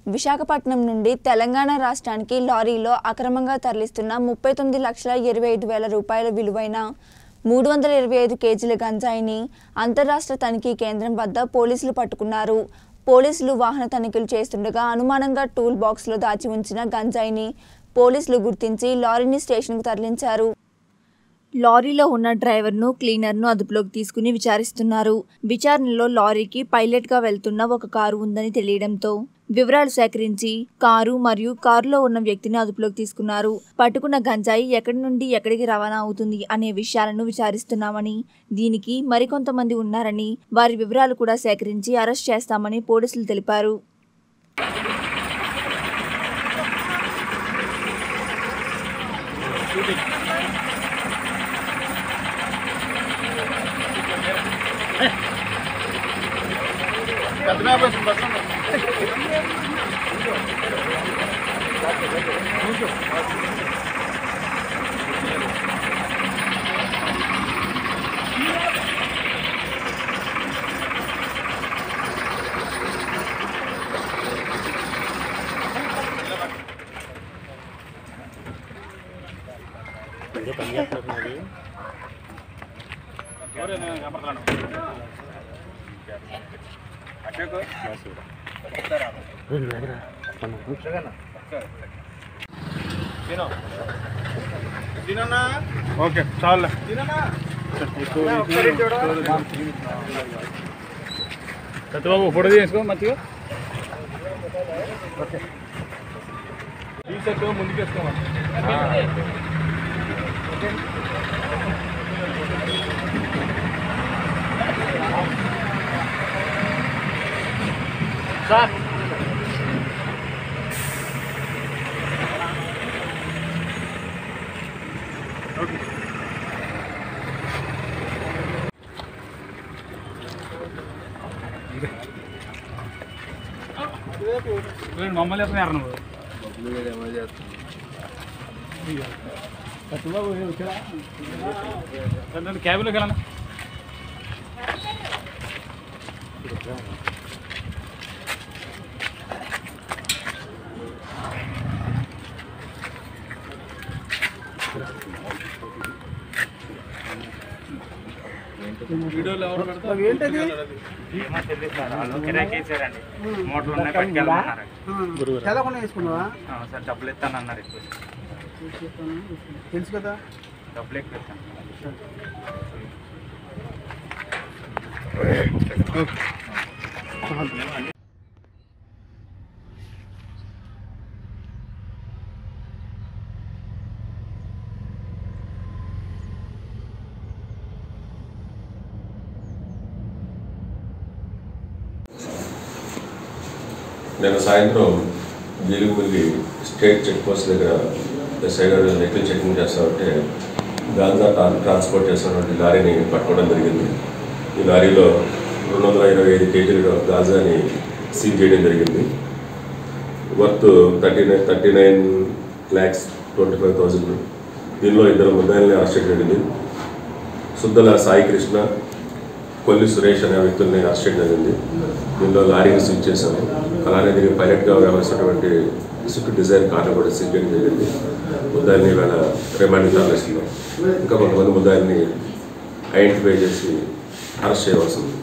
విశాఖపట్నం నుండి తెలంగాణ రాష్ట్రానికి లారీలో అక్రమంగా తరలిస్తున్న 39,25,000 రూపాయల విలువైన 325 కేజీల గంజాయిని అంతర్రాష్ట్ర తనిఖీ కేంద్రం వద్ద పోలీసులు పట్టుకున్నారు. పోలీసులు వాహన తనిఖీలు చేస్తుండగా అనుమానంగా టూల్ బాక్స్లో దాచి ఉంచిన గంజాయిని పోలీసులు గుర్తించి లారీని స్టేషన్కు తరలించారు. లారీలో ఉన్న డ్రైవర్ను, క్లీనర్ను అదుపులోకి తీసుకుని విచారిస్తున్నారు. విచారణలో లారీకి పైలట్గా వెళ్తున్న ఒక కారు ఉందని తెలియడంతో వివరాలు సేకరించి కారు మరియు కారులో ఉన్న వ్యక్తిని అదుపులోకి తీసుకున్నారు. పట్టుకున్న గంజాయి ఎక్కడి నుండి ఎక్కడికి రవాణా అవుతుంది అనే విషయాలను విచారిస్తున్నామని, దీనికి మరికొంతమంది ఉన్నారని, వారి వివరాలు కూడా సేకరించి అరెస్ట్ చేస్తామని పోలీసులు తెలిపారు. ఓకే చాలు సత్యబాబు ఫోటో తీసుకో మంచిగా. ఓకే తీసేస్తూ ముందుకు వేసుకోమా. సార్ మమ్మల్ని వేస్తున్నారు నువ్వు క్యాబ్లోకి వెళ్ళాను. వీడియోలో ఎవరు పెడతారు? ఏంటది? వేసుకున్నావా సార్? డబ్బులు ఇస్తానన్నారు. తెలుసు కదా, డబ్బులు ఎక్కువ ఇస్తాను. నేను సాయంత్రం జీలుగుపల్లి స్టేట్ చెక్ పోస్ట్ దగ్గర ఎస్ఐ గారు వెహికల్ చెకింగ్ చేస్తూ ఉంటే గాంజా ట్రాన్స్పోర్ట్ చేస్తున్నటువంటి లారీని పట్టుకోవడం జరిగింది. ఈ లారీలో 225 కేజీల గాంజాని సీజ్ చేయడం జరిగింది. వర్త్ 39,25,000. దీనిలో 2 ముద్దాయిల్ని అరెస్ట్ చేయడం జరిగింది. సుద్దల సాయి కృష్ణ, కొల్లి సురేష్ అనే వ్యక్తుల్ని అరెస్ట్ చేయడం జరిగింది. దీనిలో లారీని సీజ్ చేశాము. అలానే దీనికి పైలట్గా వ్యవహరిస్తున్నటువంటి స్విఫ్ట్ డిజైర్ కార్ను కూడా సీజ్ చేయడం జరిగింది. ముద్దాయిల్ని ఇవాళ రిమాండ్ తరలిస్తున్నాం. ఇంకా కొంతమంది ముద్దాయిల్ని ఐడెంటిఫై చేసి అరెస్ట్ చేయవలసింది.